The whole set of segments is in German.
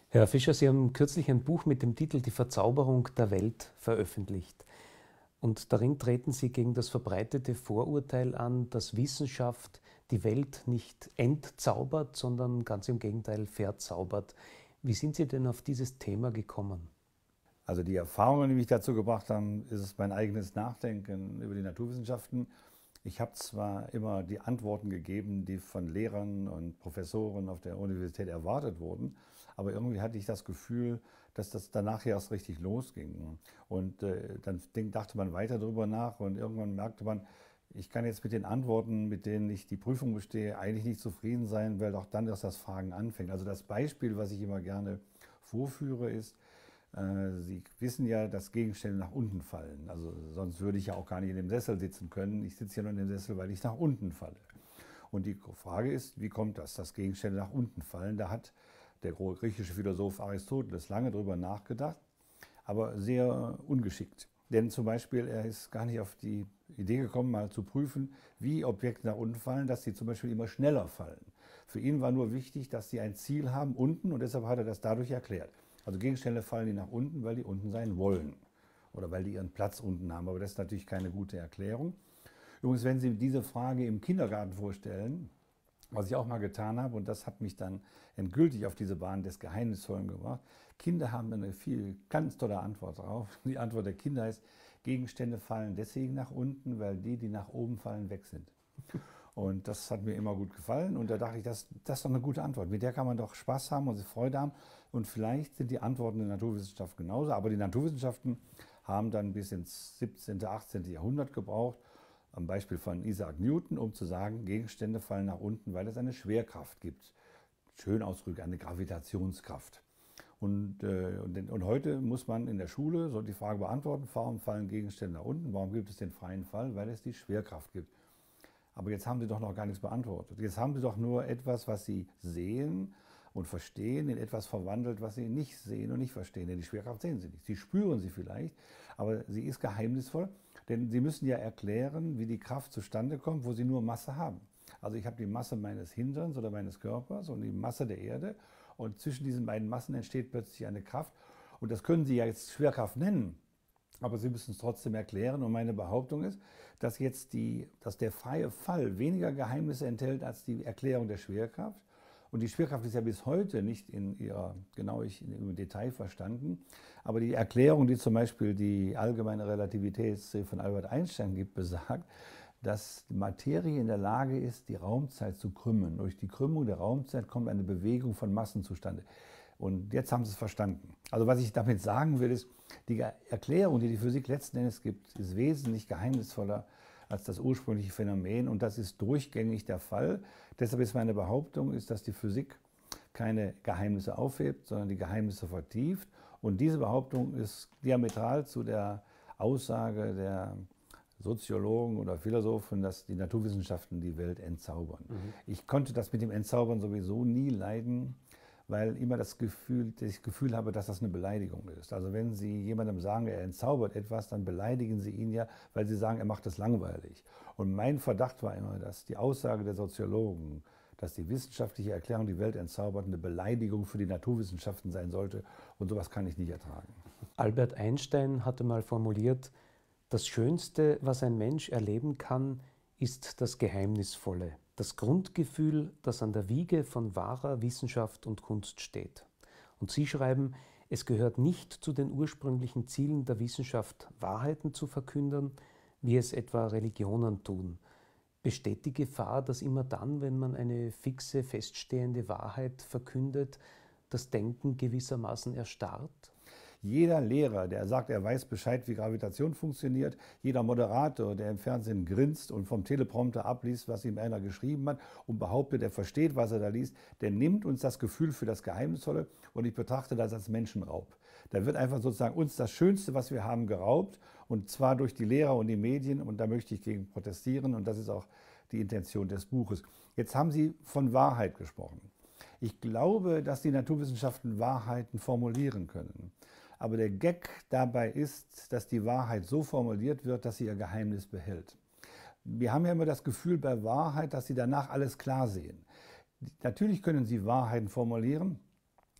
Herr Fischer, Sie haben kürzlich ein Buch mit dem Titel Die Verzauberung der Welt veröffentlicht. Und darin treten Sie gegen das verbreitete Vorurteil an, dass Wissenschaft die Welt nicht entzaubert, sondern ganz im Gegenteil verzaubert. Wie sind Sie denn auf dieses Thema gekommen? Also die Erfahrungen, die mich dazu gebracht haben, ist es mein eigenes Nachdenken über die Naturwissenschaften. Ich habe zwar immer die Antworten gegeben, die von Lehrern und Professoren auf der Universität erwartet wurden, aber irgendwie hatte ich das Gefühl, dass das danach erst richtig losging. Und dann dachte man weiter darüber nach und irgendwann merkte man, ich kann jetzt mit den Antworten, mit denen ich die Prüfung bestehe, eigentlich nicht zufrieden sein, weil auch dann erst das Fragen anfängt. Also das Beispiel, was ich immer gerne vorführe, ist, Sie wissen ja, dass Gegenstände nach unten fallen. Also sonst würde ich ja auch gar nicht in dem Sessel sitzen können. Ich sitze ja nur in dem Sessel, weil ich nach unten falle. Und die Frage ist, wie kommt das, dass Gegenstände nach unten fallen? Da hat der griechische Philosoph Aristoteles lange drüber nachgedacht, aber sehr ungeschickt. Denn zum Beispiel, er ist gar nicht auf die Idee gekommen, mal zu prüfen, wie Objekte nach unten fallen, dass sie zum Beispiel immer schneller fallen. Für ihn war nur wichtig, dass sie ein Ziel haben unten und deshalb hat er das dadurch erklärt. Also Gegenstände fallen die nach unten, weil die unten sein wollen oder weil die ihren Platz unten haben. Aber das ist natürlich keine gute Erklärung. Übrigens, wenn Sie diese Frage im Kindergarten vorstellen, was ich auch mal getan habe, und das hat mich dann endgültig auf diese Bahn des Geheimnisvollen gebracht. Kinder haben eine ganz tolle Antwort drauf. Die Antwort der Kinder ist, Gegenstände fallen deswegen nach unten, weil die, die nach oben fallen, weg sind. Und das hat mir immer gut gefallen und da dachte ich, das ist doch eine gute Antwort. Mit der kann man doch Spaß haben und sich Freude haben. Und vielleicht sind die Antworten in der Naturwissenschaft genauso. Aber die Naturwissenschaften haben dann bis ins 17., 18. Jahrhundert gebraucht, am Beispiel von Isaac Newton, um zu sagen, Gegenstände fallen nach unten, weil es eine Schwerkraft gibt. Schön ausgedrückt, eine Gravitationskraft. Und heute muss man in der Schule so die Frage beantworten, warum fallen Gegenstände nach unten? Warum gibt es den freien Fall? Weil es die Schwerkraft gibt. Aber jetzt haben Sie doch noch gar nichts beantwortet. Jetzt haben Sie doch nur etwas, was Sie sehen und verstehen, in etwas verwandelt, was Sie nicht sehen und nicht verstehen. Denn die Schwerkraft sehen Sie nicht. Sie spüren sie vielleicht, aber sie ist geheimnisvoll, denn Sie müssen ja erklären, wie die Kraft zustande kommt, wo Sie nur Masse haben. Also ich habe die Masse meines Hinterns oder meines Körpers und die Masse der Erde und zwischen diesen beiden Massen entsteht plötzlich eine Kraft. Und das können Sie ja jetzt Schwerkraft nennen. Aber Sie müssen es trotzdem erklären. Und meine Behauptung ist, dass der freie Fall weniger Geheimnisse enthält als die Erklärung der Schwerkraft. Und die Schwerkraft ist ja bis heute nicht in ihrer im Detail verstanden. Aber die Erklärung, die zum Beispiel die allgemeine Relativitätstheorie von Albert Einstein gibt, besagt, dass die Materie in der Lage ist, die Raumzeit zu krümmen. Durch die Krümmung der Raumzeit kommt eine Bewegung von Massen zustande. Und jetzt haben Sie es verstanden. Also was ich damit sagen will, ist, die Erklärung, die die Physik letzten Endes gibt, ist wesentlich geheimnisvoller als das ursprüngliche Phänomen. Und das ist durchgängig der Fall. Deshalb ist meine Behauptung, dass die Physik keine Geheimnisse aufhebt, sondern die Geheimnisse vertieft. Und diese Behauptung ist diametral zu der Aussage der Soziologen oder Philosophen, dass die Naturwissenschaften die Welt entzaubern. Ich konnte das mit dem Entzaubern sowieso nie leiden, weil immer dass ich Gefühl habe, dass das eine Beleidigung ist. Also wenn Sie jemandem sagen, er entzaubert etwas, dann beleidigen Sie ihn ja, weil Sie sagen, er macht es langweilig. Und mein Verdacht war immer, dass die Aussage der Soziologen, dass die wissenschaftliche Erklärung die Welt entzaubert, eine Beleidigung für die Naturwissenschaften sein sollte. Und sowas kann ich nicht ertragen. Albert Einstein hatte mal formuliert, das Schönste, was ein Mensch erleben kann, ist das Geheimnisvolle, das Grundgefühl, das an der Wiege von wahrer Wissenschaft und Kunst steht. Und Sie schreiben, es gehört nicht zu den ursprünglichen Zielen der Wissenschaft, Wahrheiten zu verkünden, wie es etwa Religionen tun. Besteht die Gefahr, dass immer dann, wenn man eine fixe, feststehende Wahrheit verkündet, das Denken gewissermaßen erstarrt? Jeder Lehrer, der sagt, er weiß Bescheid, wie Gravitation funktioniert, jeder Moderator, der im Fernsehen grinst und vom Teleprompter abliest, was ihm einer geschrieben hat und behauptet, er versteht, was er da liest, der nimmt uns das Gefühl für das Geheimnisvolle und ich betrachte das als Menschenraub. Da wird einfach sozusagen uns das Schönste, was wir haben, geraubt und zwar durch die Lehrer und die Medien und da möchte ich gegen protestieren und das ist auch die Intention des Buches. Jetzt haben Sie von Wahrheit gesprochen. Ich glaube, dass die Naturwissenschaften Wahrheiten formulieren können. Aber der Gag dabei ist, dass die Wahrheit so formuliert wird, dass sie ihr Geheimnis behält. Wir haben ja immer das Gefühl bei Wahrheit, dass Sie danach alles klar sehen. Natürlich können Sie Wahrheiten formulieren,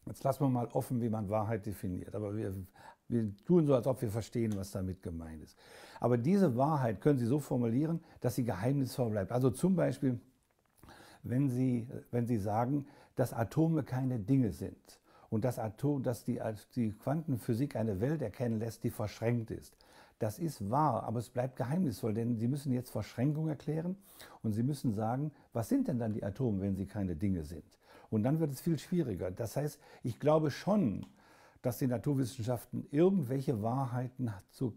Jetzt lassen wir mal offen, wie man Wahrheit definiert. Aber wir tun so, als ob wir verstehen, was damit gemeint ist. Aber diese Wahrheit können Sie so formulieren, dass sie geheimnisvoll bleibt. Also zum Beispiel, wenn Sie sagen, dass Atome keine Dinge sind und dass die Quantenphysik eine Welt erkennen lässt, die verschränkt ist. Das ist wahr, aber es bleibt geheimnisvoll, denn Sie müssen jetzt Verschränkung erklären und Sie müssen sagen, was sind denn dann die Atome, wenn sie keine Dinge sind? Und dann wird es viel schwieriger. Das heißt, ich glaube schon, dass die Naturwissenschaften irgendwelche Wahrheiten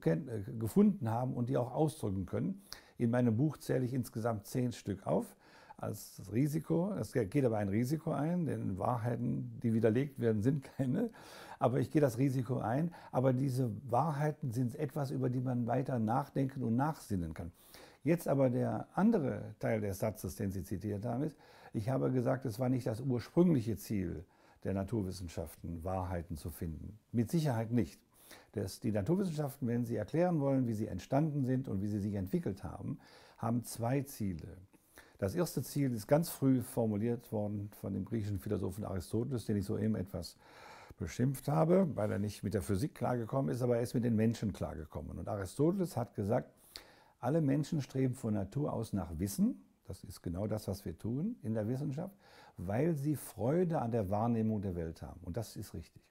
gefunden haben und die auch ausdrücken können. In meinem Buch zähle ich insgesamt 10 Stück auf als Risiko. Es geht aber ein Risiko ein, denn Wahrheiten, die widerlegt werden, sind keine. Aber ich gehe das Risiko ein. Aber diese Wahrheiten sind etwas, über die man weiter nachdenken und nachsinnen kann. Jetzt aber der andere Teil des Satzes, den Sie zitiert haben, ist, ich habe gesagt, es war nicht das ursprüngliche Ziel der Naturwissenschaften, Wahrheiten zu finden. Mit Sicherheit nicht. Die Naturwissenschaften, wenn sie erklären wollen, wie sie entstanden sind und wie sie sich entwickelt haben, haben 2 Ziele. Das erste Ziel ist ganz früh formuliert worden von dem griechischen Philosophen Aristoteles, den ich soeben etwas beschimpft habe, weil er nicht mit der Physik klargekommen ist, aber er ist mit den Menschen klargekommen. Und Aristoteles hat gesagt, alle Menschen streben von Natur aus nach Wissen. Das ist genau das, was wir tun in der Wissenschaft, weil sie Freude an der Wahrnehmung der Welt haben. Und das ist richtig.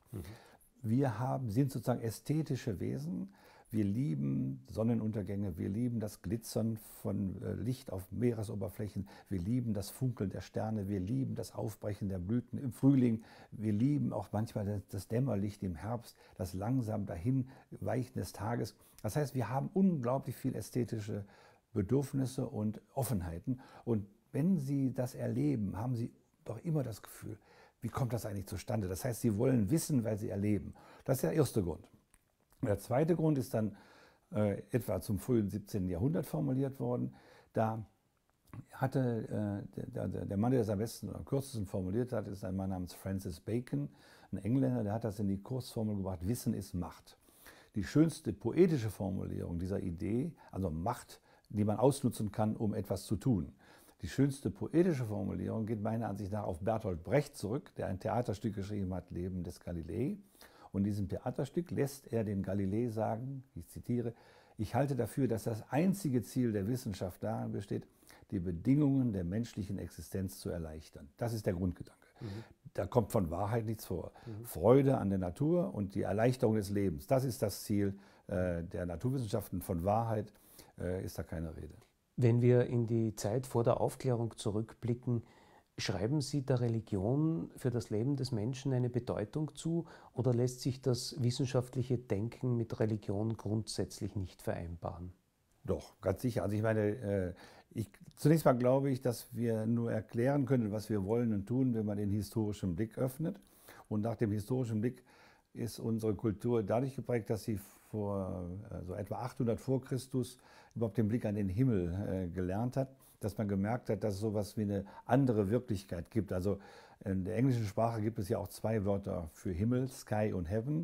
Wir sind sozusagen ästhetische Wesen. Wir lieben Sonnenuntergänge, wir lieben das Glitzern von Licht auf Meeresoberflächen, wir lieben das Funkeln der Sterne, wir lieben das Aufbrechen der Blüten im Frühling, wir lieben auch manchmal das Dämmerlicht im Herbst, das langsam dahinweichen des Tages. Das heißt, wir haben unglaublich viel ästhetische Bedürfnisse und Offenheiten. Und wenn Sie das erleben, haben Sie doch immer das Gefühl, wie kommt das eigentlich zustande? Das heißt, Sie wollen wissen, weil Sie erleben. Das ist der erste Grund. Der zweite Grund ist dann etwa zum frühen 17. Jahrhundert formuliert worden. Da hatte der Mann, der das am besten oder am kürzesten formuliert hat, ist ein Mann namens Francis Bacon, ein Engländer, der hat das in die Kurzformel gebracht, Wissen ist Macht. Die schönste poetische Formulierung dieser Idee, also Macht, die man ausnutzen kann, um etwas zu tun. Die schönste poetische Formulierung geht meiner Ansicht nach auf Bertolt Brecht zurück, der ein Theaterstück geschrieben hat, Leben des Galilei. Und in diesem Theaterstück lässt er den Galilei sagen, ich zitiere, ich halte dafür, dass das einzige Ziel der Wissenschaft darin besteht, die Bedingungen der menschlichen Existenz zu erleichtern. Das ist der Grundgedanke. Da kommt von Wahrheit nichts vor. Freude an der Natur und die Erleichterung des Lebens, das ist das Ziel der Naturwissenschaften. Von Wahrheit ist da keine Rede. Wenn wir in die Zeit vor der Aufklärung zurückblicken, schreiben Sie der Religion für das Leben des Menschen eine Bedeutung zu oder lässt sich das wissenschaftliche Denken mit Religion grundsätzlich nicht vereinbaren? Doch, ganz sicher. Also ich meine, zunächst mal glaube ich, dass wir nur erklären können, was wir wollen und tun, wenn man den historischen Blick öffnet. Und nach dem historischen Blick ist unsere Kultur dadurch geprägt, dass sie vor so etwa 800 vor Christus überhaupt den Blick an den Himmel gelernt hat, dass man gemerkt hat, dass es sowas wie eine andere Wirklichkeit gibt. Also in der englischen Sprache gibt es ja auch 2 Wörter für Himmel, Sky und Heaven.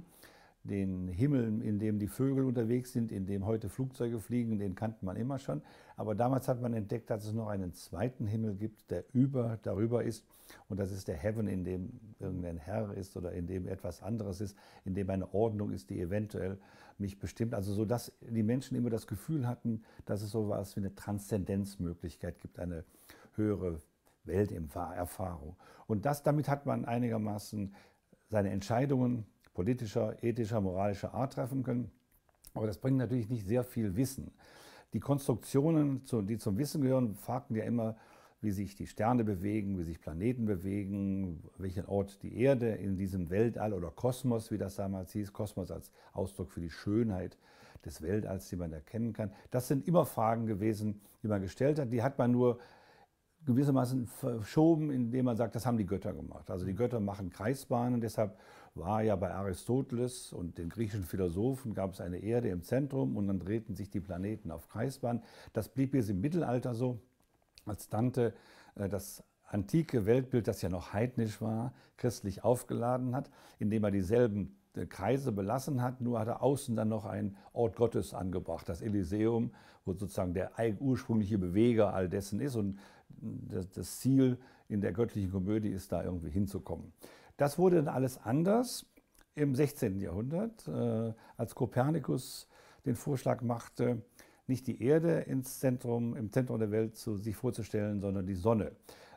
Den Himmel, in dem die Vögel unterwegs sind, in dem heute Flugzeuge fliegen, den kannte man immer schon. Aber damals hat man entdeckt, dass es noch einen zweiten Himmel gibt, der darüber ist. Und das ist der Heaven, in dem irgendein Herr ist oder in dem etwas anderes ist, in dem eine Ordnung ist, die eventuell mich bestimmt. Also so, dass die Menschen immer das Gefühl hatten, dass es so etwas wie eine Transzendenzmöglichkeit gibt, eine höhere Welterfahrung. Und damit hat man einigermaßen seine Entscheidungen politischer, ethischer, moralischer Art treffen können. Aber das bringt natürlich nicht sehr viel Wissen. Die Konstruktionen, die zum Wissen gehören, fragten ja immer, wie sich die Sterne bewegen, wie sich Planeten bewegen, welchen Ort die Erde in diesem Weltall oder Kosmos, wie das damals hieß, Kosmos als Ausdruck für die Schönheit des Weltalls, die man erkennen kann. Das sind immer Fragen gewesen, die man gestellt hat. Die hat man nur gewissermaßen verschoben, indem man sagt, das haben die Götter gemacht. Also die Götter machen Kreisbahnen, deshalb war ja bei Aristoteles und den griechischen Philosophen gab es eine Erde im Zentrum und dann drehten sich die Planeten auf Kreisbahnen. Das blieb bis im Mittelalter so, als Dante das antike Weltbild, das ja noch heidnisch war, christlich aufgeladen hat, indem er dieselben Kreise belassen hat, nur hat er außen dann noch einen Ort Gottes angebracht, das Elysäum, wo sozusagen der ursprüngliche Beweger all dessen ist und das Ziel in der göttlichen Komödie ist, da irgendwie hinzukommen. Das wurde dann alles anders im 16. Jahrhundert, als Kopernikus den Vorschlag machte, nicht die Erde im Zentrum der Welt sich vorzustellen, sondern die Sonne.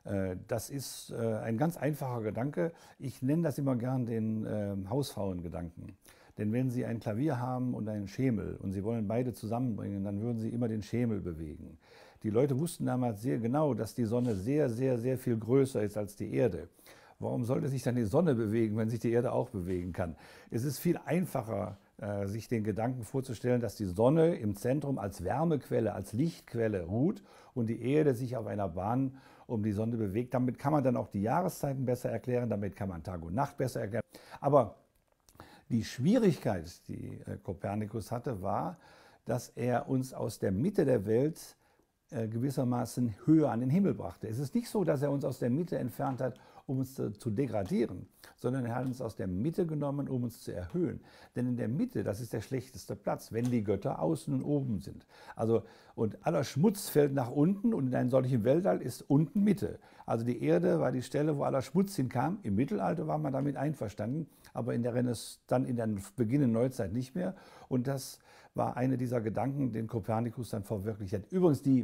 Das ist ein ganz einfacher Gedanke. Ich nenne das immer gern den Hausfrauengedanken. Denn wenn Sie ein Klavier haben und einen Schemel und Sie wollen beide zusammenbringen, dann würden Sie immer den Schemel bewegen. Die Leute wussten damals sehr genau, dass die Sonne sehr, sehr, sehr viel größer ist als die Erde. Warum sollte sich dann die Sonne bewegen, wenn sich die Erde auch bewegen kann? Es ist viel einfacher, sich den Gedanken vorzustellen, dass die Sonne im Zentrum als Wärmequelle, als Lichtquelle ruht und die Erde sich auf einer Bahn um die Sonne bewegt. Damit kann man dann auch die Jahreszeiten besser erklären, damit kann man Tag und Nacht besser erklären. Aber die Schwierigkeit, die Kopernikus hatte, war, dass er uns aus der Mitte der Welt gewissermaßen höher an den Himmel brachte. Es ist nicht so, dass er uns aus der Mitte entfernt hat, um uns zu degradieren, sondern er hat uns aus der Mitte genommen, um uns zu erhöhen. Denn in der Mitte, das ist der schlechteste Platz, wenn die Götter außen und oben sind. Also, und aller Schmutz fällt nach unten und in einem solchen Weltall ist unten Mitte. Also die Erde war die Stelle, wo aller Schmutz hinkam. Im Mittelalter war man damit einverstanden, aber in der dann in der beginnenden Neuzeit nicht mehr. Und das war einer dieser Gedanken, den Kopernikus dann verwirklicht hat. Übrigens die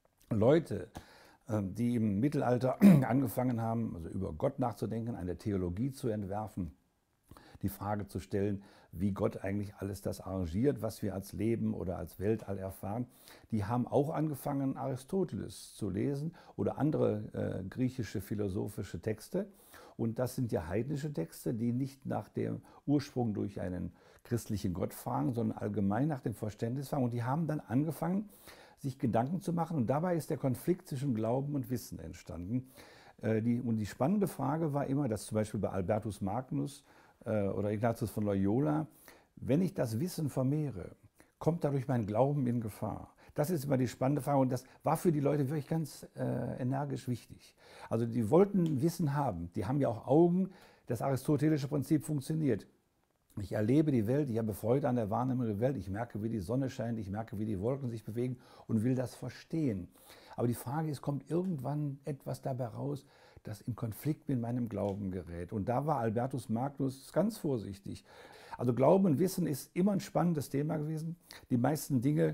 Leute, die im Mittelalter angefangen haben, also über Gott nachzudenken, eine Theologie zu entwerfen, die Frage zu stellen, wie Gott eigentlich alles das arrangiert, was wir als Leben oder als Weltall erfahren, die haben auch angefangen, Aristoteles zu lesen oder andere griechische philosophische Texte. Und das sind ja heidnische Texte, die nicht nach dem Ursprung durch einen christlichen Gott fragen, sondern allgemein nach dem Verständnis fragen. Und die haben dann angefangen, sich Gedanken zu machen. Und dabei ist der Konflikt zwischen Glauben und Wissen entstanden. Und die spannende Frage war immer, dass zum Beispiel bei Albertus Magnus oder Ignatius von Loyola, wenn ich das Wissen vermehre, kommt dadurch mein Glauben in Gefahr? Das ist immer die spannende Frage und das war für die Leute wirklich ganz energisch wichtig. Also die wollten Wissen haben, die haben ja auch Augen, das aristotelische Prinzip funktioniert. Ich erlebe die Welt, ich habe Freude an der Wahrnehmung der Welt, ich merke, wie die Sonne scheint, ich merke, wie die Wolken sich bewegen und will das verstehen. Aber die Frage ist, kommt irgendwann etwas dabei raus, das in Konflikt mit meinem Glauben gerät? Und da war Albertus Magnus ganz vorsichtig. Also Glauben und Wissen ist immer ein spannendes Thema gewesen. Die meisten Dinge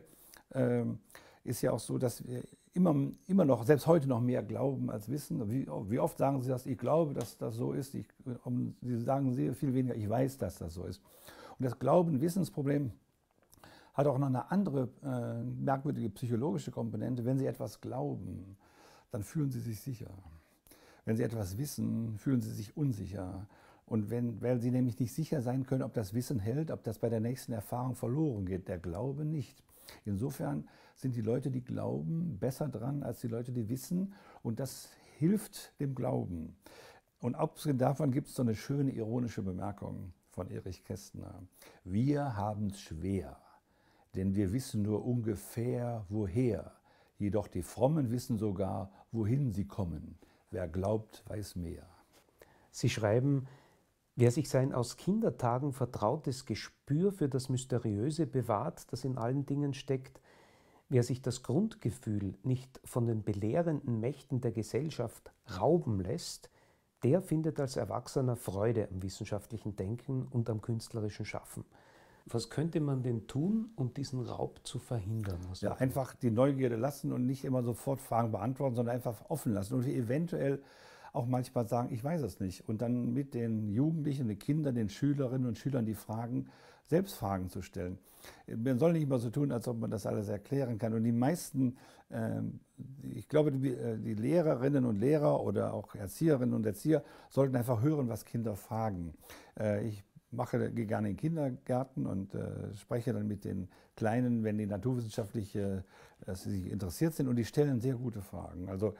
ist ja auch so, dass wir immer noch, selbst heute noch mehr glauben als wissen. Wie oft sagen Sie das, ich glaube, dass das so ist. Sie sagen sehr viel weniger, ich weiß, dass das so ist. Und das Glauben-Wissensproblem hat auch noch eine andere merkwürdige psychologische Komponente. Wenn Sie etwas glauben, dann fühlen Sie sich sicher. Wenn Sie etwas wissen, fühlen Sie sich unsicher. Und weil Sie nämlich nicht sicher sein können, ob das Wissen hält, ob das bei der nächsten Erfahrung verloren geht, der Glaube nicht. Insofern sind die Leute, die glauben, besser dran als die Leute, die wissen. Und das hilft dem Glauben. Und abgesehen davon gibt es so eine schöne ironische Bemerkung von Erich Kästner. Wir haben es schwer, denn wir wissen nur ungefähr, woher. Jedoch die Frommen wissen sogar, wohin sie kommen. Wer glaubt, weiß mehr. Sie schreiben, wer sich sein aus Kindertagen vertrautes Gespür für das Mysteriöse bewahrt, das in allen Dingen steckt, wer sich das Grundgefühl nicht von den belehrenden Mächten der Gesellschaft rauben lässt, der findet als Erwachsener Freude am wissenschaftlichen Denken und am künstlerischen Schaffen. Was könnte man denn tun, um diesen Raub zu verhindern? Ja, einfach die Neugierde lassen und nicht immer sofort Fragen beantworten, sondern einfach offen lassen und eventuell auch manchmal sagen, ich weiß es nicht. Und dann mit den Jugendlichen, den Kindern, den Schülerinnen und Schülern die Fragen, selbst Fragen zu stellen. Man soll nicht immer so tun, als ob man das alles erklären kann. Und die meisten, ich glaube, die Lehrerinnen und Lehrer oder auch Erzieherinnen und Erzieher sollten einfach hören, was Kinder fragen. Ich gehe gerne in Kindergärten und spreche dann mit den Kleinen, wenn die naturwissenschaftlich sich interessiert sind und die stellen sehr gute Fragen. Also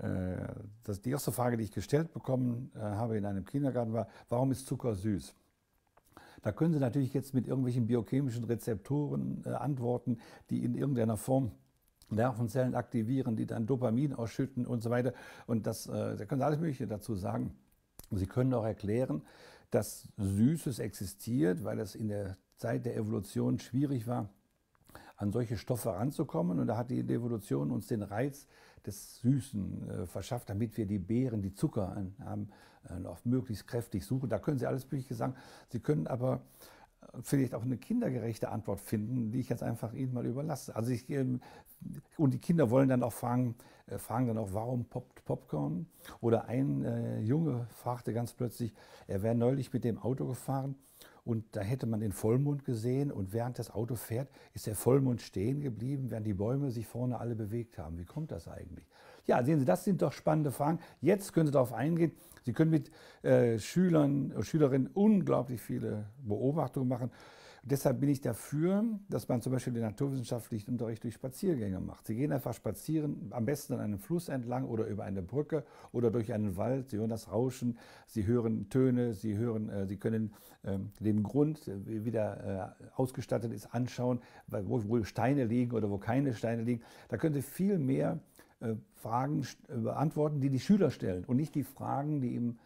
die erste Frage, die ich gestellt bekommen habe in einem Kindergarten war, warum ist Zucker süß? Da können Sie natürlich jetzt mit irgendwelchen biochemischen Rezeptoren antworten, die in irgendeiner Form Nervenzellen aktivieren, die dann Dopamin ausschütten und so weiter. Und da können Sie alles Mögliche dazu sagen. Sie können auch erklären, dass Süßes existiert, weil es in der Zeit der Evolution schwierig war, an solche Stoffe ranzukommen. Und da hat die Evolution uns den Reiz des Süßen verschafft, damit wir die Beeren, die Zucker haben, noch möglichst kräftig suchen. Da können Sie alles Mögliche sagen. Sie können aber vielleicht auch eine kindergerechte Antwort finden, die ich jetzt einfach Ihnen mal überlasse. Also und die Kinder wollen dann auch fragen dann auch, warum poppt Popcorn? Oder ein Junge fragte ganz plötzlich, er wäre neulich mit dem Auto gefahren und da hätte man den Vollmond gesehen und während das Auto fährt, ist der Vollmond stehen geblieben, während die Bäume sich vorne alle bewegt haben. Wie kommt das eigentlich? Ja, sehen Sie, das sind doch spannende Fragen. Jetzt können Sie darauf eingehen. Sie können mit Schülern und Schülerinnen unglaublich viele Beobachtungen machen. Deshalb bin ich dafür, dass man zum Beispiel den naturwissenschaftlichen Unterricht durch Spaziergänge macht. Sie gehen einfach spazieren, am besten an einem Fluss entlang oder über eine Brücke oder durch einen Wald. Sie hören das Rauschen, Sie hören Töne, Sie können den Grund, wie der ausgestattet ist, anschauen, wo Steine liegen oder wo keine Steine liegen. Da können Sie viel mehr Fragen beantworten, die die Schüler stellen und nicht die Fragen, die im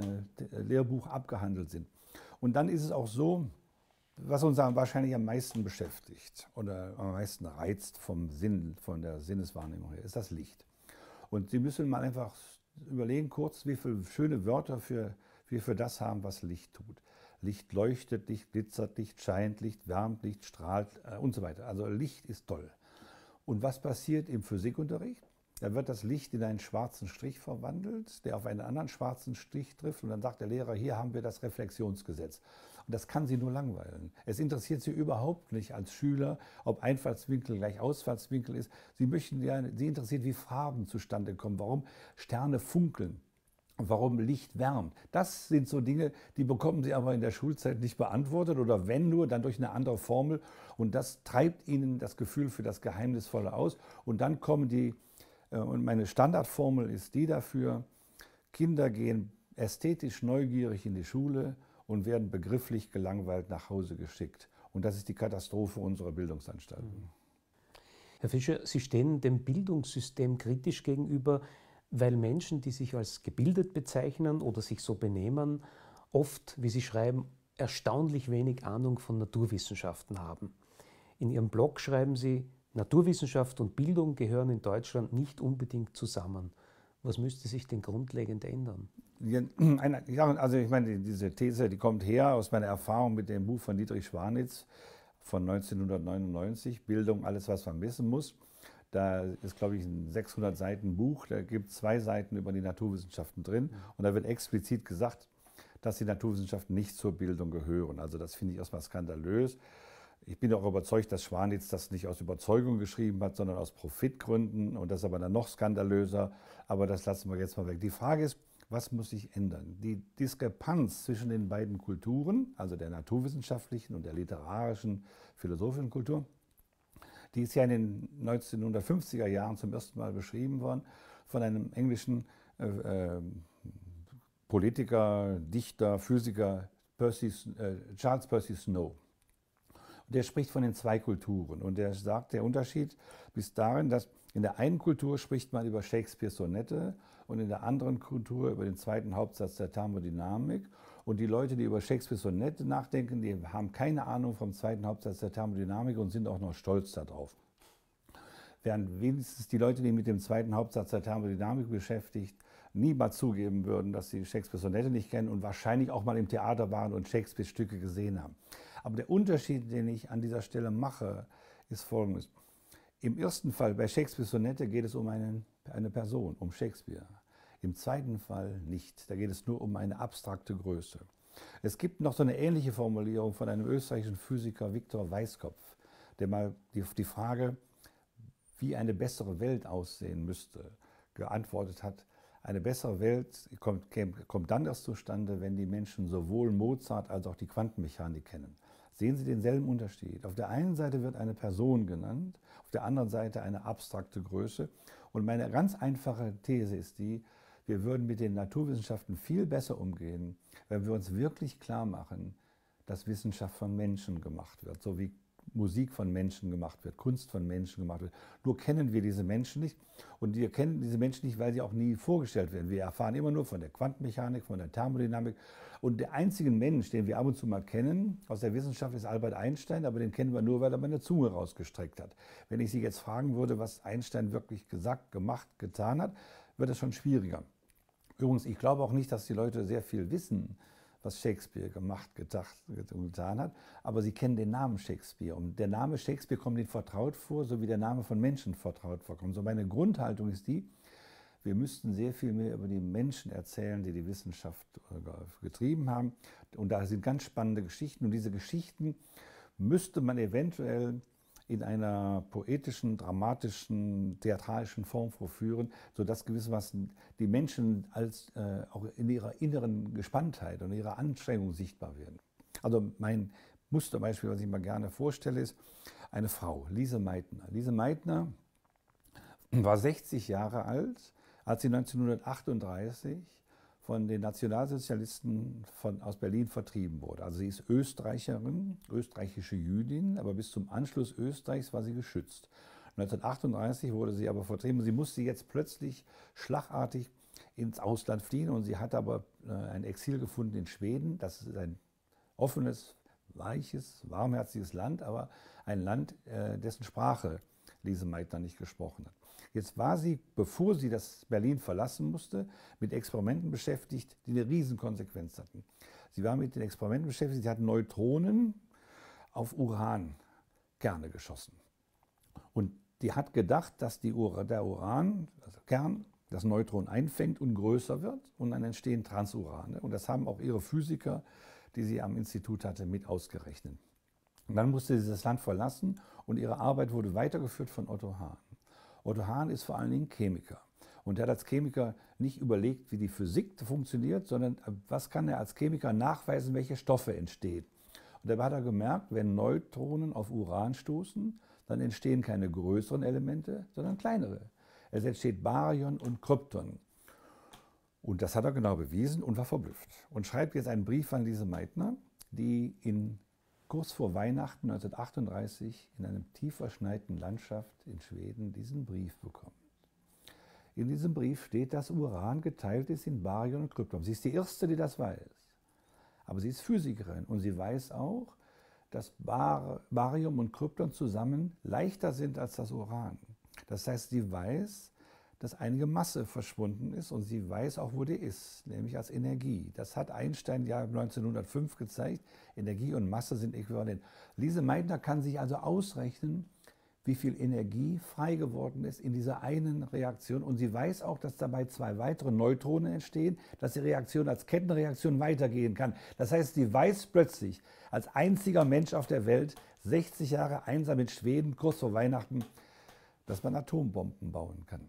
Lehrbuch abgehandelt sind. Und dann ist es auch so, was uns wahrscheinlich am meisten beschäftigt oder am meisten reizt vom Sinn, von der Sinneswahrnehmung her, ist das Licht. Und Sie müssen mal einfach überlegen kurz, wie viele schöne Wörter wir für das haben, was Licht tut. Licht leuchtet, Licht glitzert, Licht scheint, Licht wärmt, Licht strahlt und so weiter. Also Licht ist toll. Und was passiert im Physikunterricht? Da wird das Licht in einen schwarzen Strich verwandelt, der auf einen anderen schwarzen Strich trifft und dann sagt der Lehrer, hier haben wir das Reflexionsgesetz. Und das kann Sie nur langweilen. Es interessiert Sie überhaupt nicht als Schüler, ob Einfallswinkel gleich Ausfallswinkel ist. Sie interessiert, wie Farben zustande kommen, warum Sterne funkeln, warum Licht wärmt. Das sind so Dinge, die bekommen Sie aber in der Schulzeit nicht beantwortet oder wenn nur, dann durch eine andere Formel. Und das treibt Ihnen das Gefühl für das Geheimnisvolle aus. Und dann kommen und meine Standardformel ist die dafür, Kinder gehen ästhetisch neugierig in die Schule und werden begrifflich gelangweilt nach Hause geschickt. Und das ist die Katastrophe unserer Bildungsanstalten. Herr Fischer, Sie stehen dem Bildungssystem kritisch gegenüber, weil Menschen, die sich als gebildet bezeichnen oder sich so benehmen, oft, wie Sie schreiben, erstaunlich wenig Ahnung von Naturwissenschaften haben. In Ihrem Blog schreiben Sie, Naturwissenschaft und Bildung gehören in Deutschland nicht unbedingt zusammen. Was müsste sich denn grundlegend ändern? Ja, also ich meine, diese These, die kommt her aus meiner Erfahrung mit dem Buch von Dietrich Schwanitz von 1999, Bildung, alles, was man wissen muss. Da ist, glaube ich, ein 600 Seiten Buch, da gibt es 2 Seiten über die Naturwissenschaften drin und da wird explizit gesagt, dass die Naturwissenschaften nicht zur Bildung gehören. Also das finde ich erstmal skandalös. Ich bin auch überzeugt, dass Schwanitz das nicht aus Überzeugung geschrieben hat, sondern aus Profitgründen. Und das ist aber dann noch skandalöser. Aber das lassen wir jetzt mal weg. Die Frage ist, was muss sich ändern? Die Diskrepanz zwischen den beiden Kulturen, also der naturwissenschaftlichen und der literarischen, philosophischen Kultur, die ist ja in den 1950er Jahren zum ersten Mal beschrieben worden von einem englischen Politiker, Dichter, Physiker, Charles Percy Snow. Der spricht von den 2 Kulturen und der sagt, der Unterschied ist darin, dass in der einen Kultur spricht man über Shakespeares Sonette und in der anderen Kultur über den zweiten Hauptsatz der Thermodynamik. Und die Leute, die über Shakespeares Sonette nachdenken, die haben keine Ahnung vom zweiten Hauptsatz der Thermodynamik und sind auch noch stolz darauf. Während wenigstens die Leute, die mit dem zweiten Hauptsatz der Thermodynamik beschäftigt, niemals zugeben würden, dass sie Shakespeares Sonette nicht kennen und wahrscheinlich auch mal im Theater waren und Shakespeares Stücke gesehen haben. Aber der Unterschied, den ich an dieser Stelle mache, ist folgendes. Im ersten Fall bei Shakespeares Sonette geht es um eine Person, um Shakespeare. Im zweiten Fall nicht. Da geht es nur um eine abstrakte Größe. Es gibt noch so eine ähnliche Formulierung von einem österreichischen Physiker, Viktor Weisskopf, der mal die Frage, wie eine bessere Welt aussehen müsste, geantwortet hat. Eine bessere Welt kommt dann erst zustande, wenn die Menschen sowohl Mozart als auch die Quantenmechanik kennen. Sehen Sie denselben Unterschied. Auf der einen Seite wird eine Person genannt, auf der anderen Seite eine abstrakte Größe. Und meine ganz einfache These ist die, wir würden mit den Naturwissenschaften viel besser umgehen, wenn wir uns wirklich klar machen, dass Wissenschaft von Menschen gemacht wird. So wie Musik von Menschen gemacht wird, Kunst von Menschen gemacht wird. Nur kennen wir diese Menschen nicht. Und wir kennen diese Menschen nicht, weil sie auch nie vorgestellt werden. Wir erfahren immer nur von der Quantenmechanik, von der Thermodynamik. Und der einzige Mensch, den wir ab und zu mal kennen aus der Wissenschaft, ist Albert Einstein. Aber den kennen wir nur, weil er meine Zunge rausgestreckt hat. Wenn ich Sie jetzt fragen würde, was Einstein wirklich gesagt, gemacht, getan hat, wird es schon schwieriger. Übrigens, ich glaube auch nicht, dass die Leute sehr viel wissen, was Shakespeare gemacht, gedacht und getan hat, aber sie kennen den Namen Shakespeare. Und der Name Shakespeare kommt ihnen vertraut vor, so wie der Name von Menschen vertraut vorkommt. So meine Grundhaltung ist die, wir müssten sehr viel mehr über die Menschen erzählen, die die Wissenschaft getrieben haben. Und da sind ganz spannende Geschichten. Und diese Geschichten müsste man eventuell in einer poetischen, dramatischen, theatralischen Form vorführen, sodass gewissermaßen die Menschen auch in ihrer inneren Gespanntheit und ihrer Anstrengung sichtbar werden. Also mein Musterbeispiel, was ich mir gerne vorstelle, ist eine Frau, Lise Meitner. Lise Meitner war 60 Jahre alt, als sie 1938 von den Nationalsozialisten aus Berlin vertrieben wurde. Also sie ist Österreicherin, österreichische Jüdin, aber bis zum Anschluss Österreichs war sie geschützt. 1938 wurde sie aber vertrieben. Sie musste jetzt plötzlich schlagartig ins Ausland fliehen und sie hat aber ein Exil gefunden in Schweden. Das ist ein offenes, weiches, warmherziges Land, aber ein Land, dessen Sprache Lise Meitner nicht gesprochen hat. Jetzt war sie, bevor sie das Berlin verlassen musste, mit Experimenten beschäftigt, die eine Riesenkonsequenz hatten. Sie war mit den Experimenten beschäftigt, sie hat Neutronen auf Urankerne geschossen. Und die hat gedacht, dass der Uran, also Kern, das Neutron einfängt und größer wird und dann entstehen Transurane. Und das haben auch ihre Physiker, die sie am Institut hatte, mit ausgerechnet. Und dann musste sie das Land verlassen und ihre Arbeit wurde weitergeführt von Otto Hahn. Otto Hahn ist vor allen Dingen Chemiker. Und er hat als Chemiker nicht überlegt, wie die Physik funktioniert, sondern was kann er als Chemiker nachweisen, welche Stoffe entstehen. Und dabei hat er gemerkt, wenn Neutronen auf Uran stoßen, dann entstehen keine größeren Elemente, sondern kleinere. Es entsteht Baryon und Krypton. Und das hat er genau bewiesen und war verblüfft. Und schreibt jetzt einen Brief an Lise Meitner, die kurz vor Weihnachten 1938 in einer tief verschneiten Landschaft in Schweden diesen Brief bekommt. In diesem Brief steht, dass Uran geteilt ist in Baryon und Krypton. Sie ist die Erste, die das weiß. Aber sie ist Physikerin und sie weiß auch, dass Barium und Krypton zusammen leichter sind als das Uran. Das heißt, sie weiß, dass einige Masse verschwunden ist und sie weiß auch, wo die ist, nämlich als Energie. Das hat Einstein ja 1905 gezeigt. Energie und Masse sind äquivalent. Lise Meitner kann sich also ausrechnen, wie viel Energie frei geworden ist in dieser einen Reaktion. Und sie weiß auch, dass dabei zwei weitere Neutronen entstehen, dass die Reaktion als Kettenreaktion weitergehen kann. Das heißt, sie weiß plötzlich, als einziger Mensch auf der Welt, 60 Jahre einsam in Schweden, kurz vor Weihnachten, dass man Atombomben bauen kann.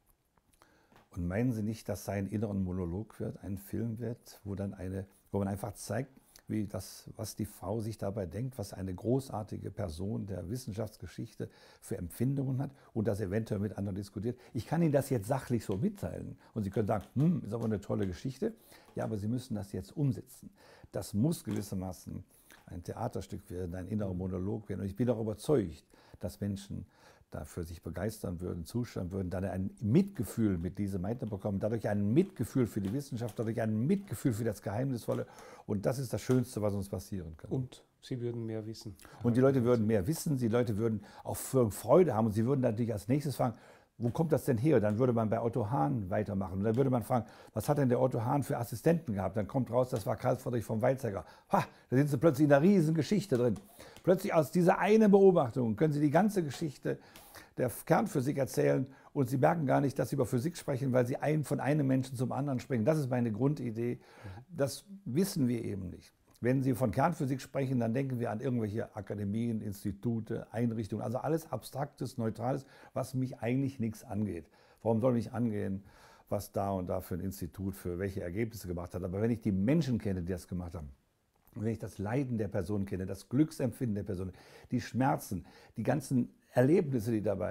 Und meinen Sie nicht, dass sein inneren Monolog wird, ein Film wird, wo man einfach zeigt, was die Frau sich dabei denkt, was eine großartige Person der Wissenschaftsgeschichte für Empfindungen hat und das eventuell mit anderen diskutiert. Ich kann Ihnen das jetzt sachlich so mitteilen und Sie können sagen, ist aber eine tolle Geschichte. Ja, aber Sie müssen das jetzt umsetzen. Das muss gewissermaßen ein Theaterstück werden, ein innerer Monolog werden. Und ich bin auch überzeugt, dass Menschen dafür sich begeistern würden, zuschauen würden, dann ein Mitgefühl mit Lise Meitner bekommen, dadurch ein Mitgefühl für die Wissenschaft, dadurch ein Mitgefühl für das Geheimnisvolle. Und das ist das Schönste, was uns passieren kann. Und sie würden mehr wissen. Und die Leute würden mehr wissen, die Leute würden auch Freude haben und sie würden natürlich als nächstes fragen, wo kommt das denn her? Dann würde man bei Otto Hahn weitermachen. Und dann würde man fragen, was hat denn der Otto Hahn für Assistenten gehabt? Dann kommt raus, das war Karl Friedrich von Weizsäcker. Ha, da sind Sie plötzlich in einer riesen Geschichte drin. Plötzlich aus dieser einen Beobachtung können Sie die ganze Geschichte der Kernphysik erzählen und Sie merken gar nicht, dass Sie über Physik sprechen, weil Sie von einem Menschen zum anderen springen. Das ist meine Grundidee. Das wissen wir eben nicht. Wenn Sie von Kernphysik sprechen, dann denken wir an irgendwelche Akademien, Institute, Einrichtungen, also alles Abstraktes, Neutrales, was mich eigentlich nichts angeht. Warum soll mich angehen, was da und da für ein Institut für welche Ergebnisse gemacht hat? Aber wenn ich die Menschen kenne, die das gemacht haben, wenn ich das Leiden der Person kenne, das Glücksempfinden der Person, die Schmerzen, die ganzen Erlebnisse,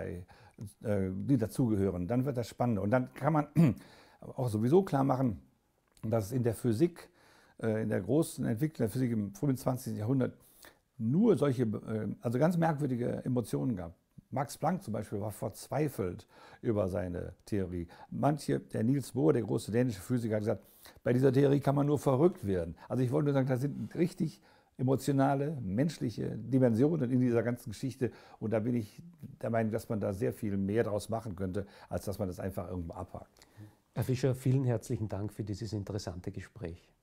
die dazugehören, dann wird das spannend. Und dann kann man auch sowieso klar machen, dass es in der Physik, in der großen Entwicklung der Physik im frühen 20. Jahrhundert nur solche, also ganz merkwürdige Emotionen gehabt. Max Planck zum Beispiel war verzweifelt über seine Theorie. Der Niels Bohr, der große dänische Physiker, hat gesagt, bei dieser Theorie kann man nur verrückt werden. Also ich wollte nur sagen, da sind richtig emotionale, menschliche Dimensionen in dieser ganzen Geschichte. Und da bin ich der Meinung, dass man da sehr viel mehr daraus machen könnte, als dass man das einfach irgendwo abhakt. Herr Fischer, vielen herzlichen Dank für dieses interessante Gespräch.